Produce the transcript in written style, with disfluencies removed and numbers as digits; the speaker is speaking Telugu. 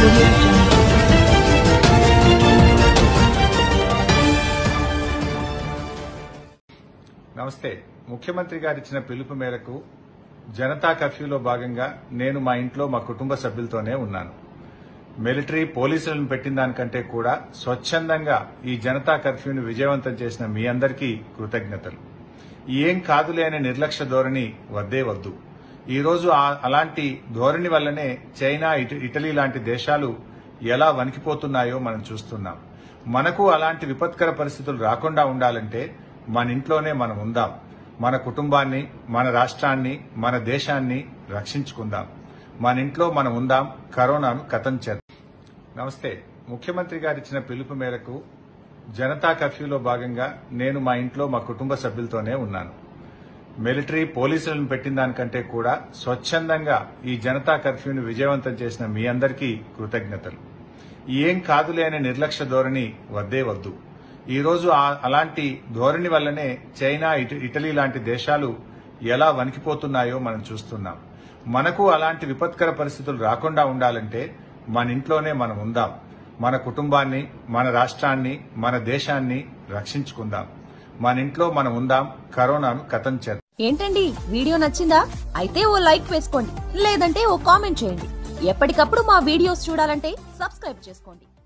Audio Jungle. నమస్తే. ముఖ్యమంత్రి గారు ఇచ్చిన పిలుపు మేరకు జనతా కర్ఫ్యూలో భాగంగా నేను మా ఇంట్లో మా కుటుంబ సభ్యులతోనే ఉన్నాను. మిలిటరీ పోలీసులను పెట్టిన దానికంటే కూడా స్వచ్ఛందంగా ఈ జనతా కర్ఫ్యూని విజయవంతం చేసిన మీ అందరికీ కృతజ్ఞతలు. ఏం కాదులే అనే నిర్లక్ష్య ధోరణి వద్దే వద్దు. ఈ రోజు అలాంటి ధోరణి వల్లనే చైనా, ఇటలీ లాంటి దేశాలు ఎలా వణికిపోతున్నాయో మనం చూస్తున్నాం. మనకు అలాంటి విపత్కర పరిస్థితులు రాకుండా ఉండాలంటే మన ఇంట్లోనే మనం ఉందాం. మన కుటుంబాన్ని, మన రాష్ట్రాన్ని, మన దేశాన్ని రక్షించుకుందాం. మన ఇంట్లో మనం ఉందాం. కరోనాను కథం చేద్దాం. నమస్తే. ముఖ్యమంత్రి గారు ఇచ్చిన పిలుపు మేరకు జనతా కర్ఫ్యూలో భాగంగా నేను మా ఇంట్లో మా కుటుంబ సభ్యులతోనే ఉన్నాను. మిలిటరీ పోలీసులను పెట్టిన దానికంటే కూడా స్వచ్ఛందంగా ఈ జనతా కర్ఫ్యూని విజయవంతం చేసిన మీ అందరికీ కృతజ్ఞతలు. ఏం కాదులే అనే నిర్లక్ష్య ధోరణి వద్దే వద్దు. ఈ రోజు అలాంటి ధోరణి వల్లనే చైనా, ఇటలీ లాంటి దేశాలు ఎలా వణికిపోతున్నాయో మనం చూస్తున్నాం. మనకు అలాంటి విపత్కర పరిస్థితులు రాకుండా ఉండాలంటే మన ఇంట్లోనే మనం ఉందాం. మన కుటుంబాన్ని, మన రాష్ట్రాన్ని, మన దేశాన్ని రక్షించుకుందాం. మన ఇంట్లో మనం ఉందాం. కరోనాను కథం చేద్దాం. ఏంటండి, వీడియో నచ్చిందా? అయితే ఓ లైక్ వేసుకోండి, లేదంటే ఓ కామెంట్ చేయండి. ఎప్పటికప్పుడు మా వీడియోస్ చూడాలంటే సబ్స్క్రైబ్ చేసుకోండి.